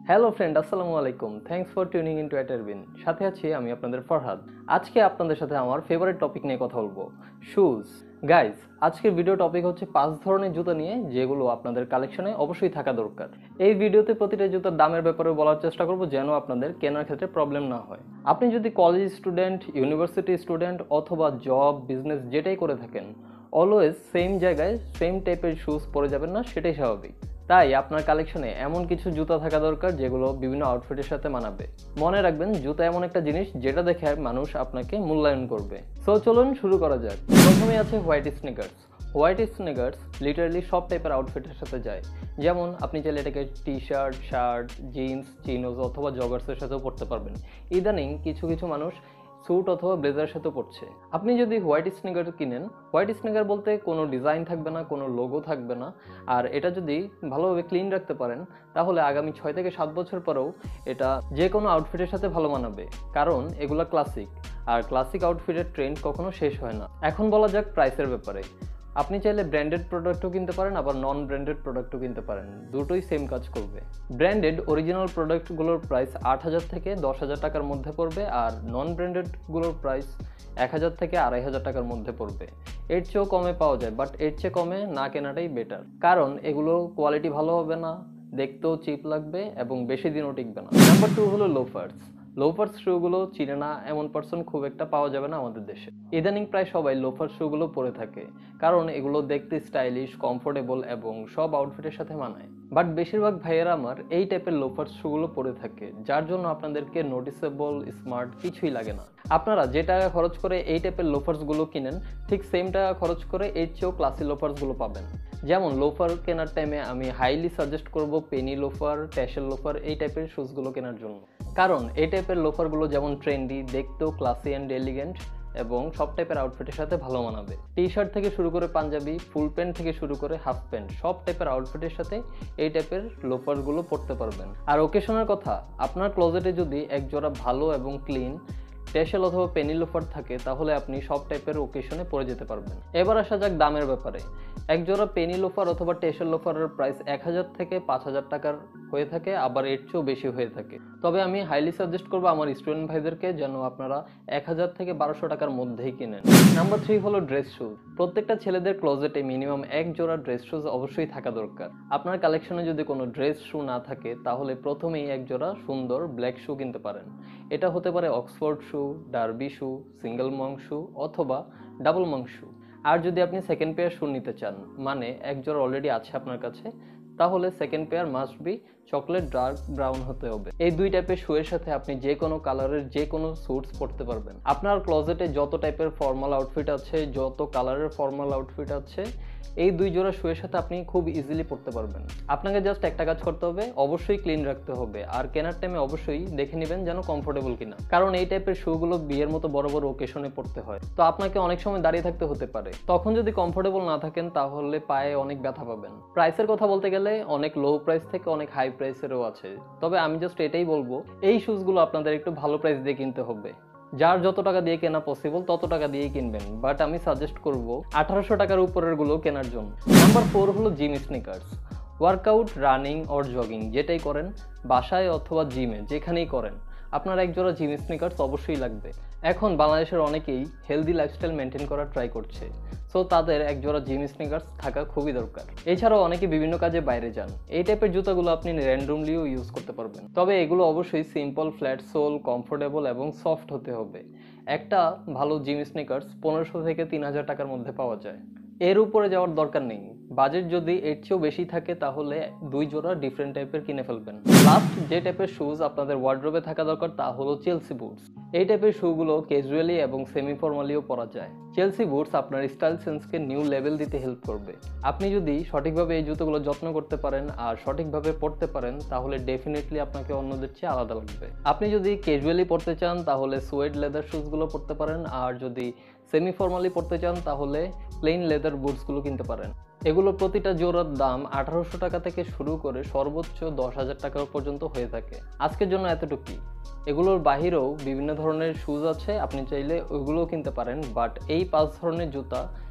Hello friend, আসসালামু আলাইকুম। Thanks for tuning into এটারবিন। সাথে আছি আমি আপনাদের ফরহাদ। আজকে আপনাদের সাথে আমার ফেভারিট টপিক নিয়ে কথা বলবো, শুজ। গাইজ, আজকের ভিডিও টপিক হচ্ছে 5 ধরনের জুতা নিয়ে যেগুলো আপনাদের কালেকশনে অবশ্যই থাকা দরকার। এই ভিডিওতে প্রতিটা জুতার দামের ব্যাপারে বলার চেষ্টা করব যেন আপনাদের কেনার ক্ষেত্রে প্রবলেম না হয়। আপনি যদি কলেজ স্টুডেন্ট, ইউনিভার্সিটি স্টুডেন্ট অথবা জব, বিজনেস যেটাই করে থাকেন, অলওয়েজ সেম জায়গায় সেম টাইপের শুজ পরে যাবেন না, সেটাই স্বাভাবিক। তাই আপনার কালেকশনে এমন কিছু জুতা থাকা দরকার যেগুলো বিভিন্ন আউটফিটের সাথে মানাবে। মনে রাখবেন, জুতা এমন একটা জিনিস যেটা দেখে মানুষ আপনাকে মূল্যায়ন করবে। সো চলুন শুরু করা যাক। প্রথমে আছে white sneakers. White sneakers literally সব টাইপের আউটফিটের সাথে যায়। যেমন আপনি চাইলে এটাকে T shirt, shirt, jeans, chinos অথবা জগার্সের সাথেও পরতে পারবেন। ইদানিং কিছু কিছু মানুষ স্যুট অথবা ব্লেজারের সাথে পড়ছে। আপনি যদি হোয়াইট স্নিকার কিনেন, হোয়াইট স্নিকার বলতে কোনো ডিজাইন থাকবে না, কোনো লোগো থাকবে না, আর এটা যদি ভালোভাবে ক্লিন রাখতে পারেন তাহলে আগামী 6 থেকে 7 বছর পরেও এটা যে কোনো আউটফিটের সাথে ভালো মানাবে, কারণ এগুলো ক্লাসিক, আর ক্লাসিক আউটফিটের ট্রেন্ড কখনো শেষ হয় না। এখন বলা যাক প্রাইসের ব্যাপারে। আপনি চাইলে ব্র্যান্ডেড প্রোডাক্টও কিনতে পারেন, আবার নন ব্র্যান্ডেড প্রোডাক্টও কিনতে পারেন। দুটোই সেম কাজ করবে। ব্র্যান্ডেড অরিজিনাল প্রোডাক্টগুলোর প্রাইস 8,000 থেকে 10,000 টাকার মধ্যে পড়বে, আর নন ব্র্যান্ডেডগুলোর প্রাইস 1,000 থেকে 2,500 টাকার মধ্যে পড়বে। এর চেয়েও কমে পাওয়া যায়, বাট এর চেয়ে কমে না কেনাটাই বেটার, কারণ এগুলো কোয়ালিটি ভালো হবে না, দেখতেও চিপ লাগবে এবং বেশি দিনও টিকবে না। নাম্বার 2 হলো লোফার্স। লোফার শুগুলো চিনে না এমন পার্সন খুব একটা পাওয়া যাবে না আমাদের দেশে। ইদানিং প্রায় সবাই লোফার শুগুলো পরে থাকে, কারণ এগুলো দেখতে স্টাইলিশ, কমফোর্টেবল এবং সব আউটফিটের সাথে মানায়। বাট বেশিরভাগ ভাইয়েরা আমার এই টাইপের লোফার শুগুলো পরে থাকে, যার জন্য আপনাদেরকে নোটিসেবল, স্মার্ট কিছুই লাগে না। আপনারা যে টাকা খরচ করে এই টাইপের লোফার্সগুলো কিনেন, ঠিক সেম টাকা খরচ করে এর চেয়েও ক্লাসি লোফার্সগুলো পাবেন। যেমন লোফার কেনার টাইমে আমি হাইলি সাজেস্ট করব পেনি লোফার, ট্যাসেল লোফার, এই টাইপের শুজগুলো কেনার জন্য, কারণ এই টাইপের লোফারগুলো যেমন ট্রেন্ডি, দেখতেও ক্লাসি অ্যান্ড এলিগেন্ট এবং সব টাইপের আউটফিটের সাথে ভালো মানাবে। টি শার্ট থেকে শুরু করে পাঞ্জাবি, ফুল প্যান্ট থেকে শুরু করে হাফ প্যান্ট, সব টাইপের আউটফিটের সাথে এই টাইপের লোফারগুলো পরতে পারবেন। আর ওকেশনের কথা, আপনার ক্লোজেটে যদি এক জোড়া ভালো এবং ক্লিন ট্যাসেল অথবা পেনি লোফার থাকে তাহলে আপনি সব টাইপের ওকেশনে পরে যেতে পারবেন। এবার আসা যাক দামের ব্যাপারে। এক জোড়া পেনি লোফার অথবা ট্যাসেল লোফারের প্রাইস 1,000 থেকে 5,000 টাকার হয়ে থাকে, আবার এর চেয়েও বেশি হয়ে থাকে। তবে আমি হাইলি সাজেস্ট করবো আমার স্টুডেন্ট ভাইদেরকে যেন আপনারা 1,000 থেকে 1,200 টাকার মধ্যেই কিনেন। নাম্বার 3 হলো ড্রেস শুজ। প্রত্যেকটা ছেলেদের ক্লোজেটে মিনিমাম এক জোড়া ড্রেস শুজ অবশ্যই থাকা দরকার। আপনার কালেকশনে যদি কোনো ড্রেস শু না থাকে তাহলে প্রথমেই এক জোড়া সুন্দর ব্ল্যাক শু কিনতে পারেন। এটা হতে পারে Oxford shoe, derby shoe, single monk shoe অথবা ডাবল মং শু। আর যদি আপনি সেকেন্ড পেয়ার শু নিতে চান, মানে এক জোড়া অলরেডি আছে আপনার কাছে, তাহলে second pair must be chocolate dark brown হতে হবে। এই দুই টাইপের শুয়ের সাথে আপনি যে কোনো কালারের যে কোনো স্যুটস পরতে পারবেন। আপনার ক্লোজেটে যত টাইপের ফর্মাল আউটফিট আছে, যত কালারের ফর্মাল আউটফিট আছে, এই দুই জোড়া শুয়ের সাথে আপনি খুব ইজিলি পরতে পারবেন। আপনাকে জাস্ট একটা কাজ করতে হবে, অবশ্যই ক্লিন রাখতে হবে, আর কেনার টাইমে অবশ্যই দেখে নেবেন যেন কমফোর্টেবল কিনা, কারণ এই টাইপের শুগুলো বিয়ের মতো বড় বড় ওকেশনে পড়তে হয়, তো আপনাকে অনেক সময় দাঁড়িয়ে থাকতে হতে পারে। তখন যদি কমফোর্টেবল না থাকেন তাহলে পায়ে অনেক ব্যথা পাবেন। প্রাইসের কথা বলতে গেলে অনেক লো প্রাইস থেকে অনেক হাই প্রাইসেরও আছে, তবে আমি জাস্ট এটাই বলবো এই শুজগুলো আপনাদের একটু ভালো প্রাইস দিয়ে কিনতে হবে। যার যত টাকা দিয়ে কেনা পসিবল তত টাকা দিয়েই কিনবেন, বাট আমি সাজেস্ট করব 1800 টাকার উপরের গুলো কেনার জন্য। নাম্বার 4 হলো gym sneakers. Workout, running or jogging যেটাই করেন, বাসায় অথবা জিমে যেখানেই করেন, আপনার এক জোড়া জিম স্নিকার্স অবশ্যই লাগবে। এখন বাংলাদেশের অনেকেই হেলদি লাইফস্টাইল মেনটেন করার ট্রাই করছে, সো তাদের এক জোড়া জিম স্নিকার্স থাকা খুবই দরকার। এছাড়াও অনেকে বিভিন্ন কাজে বাইরে যান, এই টাইপের জুতাগুলো আপনি র্যান্ডমলিও ইউজ করতে পারবেন, তবে এগুলো অবশ্যই সিম্পল, ফ্ল্যাট সোল, কমফোর্টেবল এবং সফট হতে হবে। একটা ভালো জিম স্নিকার্স 1500 থেকে 3,000 টাকার মধ্যে পাওয়া যায়, এর উপরে যাওয়ার দরকার নেই। বাজেট যদি এর চেয়েও বেশি থাকে তাহলে দুই জোড়া ডিফারেন্ট টাইপের কিনে ফেলবেন। লাস্ট যে টাইপের শুজ আপনাদের ওয়ার্ড্রোবে থাকা দরকার তা হলো চেলসি বুটস। এই টাইপের শুগুলো ক্যাজুয়ালি এবং সেমি ফর্মালিও পরা যায়। চেলসি বুটস আপনার স্টাইল সেন্সকে নিউ লেভেল দিতে হেল্প করবে। আপনি যদি সঠিকভাবে এই জুতোগুলো যত্ন করতে পারেন আর সঠিকভাবে পরতে পারেন তাহলে ডেফিনেটলি আপনাকে অন্যদের চেয়ে আলাদা লাগবে। আপনি যদি ক্যাজুয়ালি পরতে চান তাহলে সুয়েড লেদার শুজগুলো পরতে পারেন, আর যদি সেমি ফর্মালি পরতে চান তাহলে প্লেন লেদার বুটসগুলো কিনতে পারেন। এগুলো প্রতিটা জোড়ার দাম 1800 টাকা থেকে শুরু করে সর্বোচ্চ 10,000 টাকা পর্যন্ত হয়ে থাকে। আজকের জন্য এতটুকুই। এগুলোর বাহিরেও বিভিন্ন ধরনের শুজ আছে, আপনি চাইলে ওইগুলোও কিনতে পারেন, বাট এই 5 ধরনের জুতা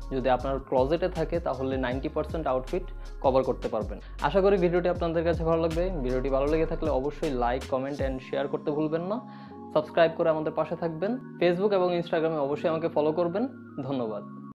যদি আপনার ক্লোজেটে থাকে তাহলে 90% আউটফিট কভার করতে পারবেন। আশা করি ভিডিওটি আপনাদের কাছে ভালো লাগবে। ভিডিওটি ভালো লেগে থাকলে অবশ্যই লাইক, কমেন্ট অ্যান্ড শেয়ার করতে ভুলবেন না। সাবস্ক্রাইব করে আমাদের পাশে থাকবেন। ফেসবুক এবং ইনস্টাগ্রামে অবশ্যই আমাকে ফলো করবেন। ধন্যবাদ।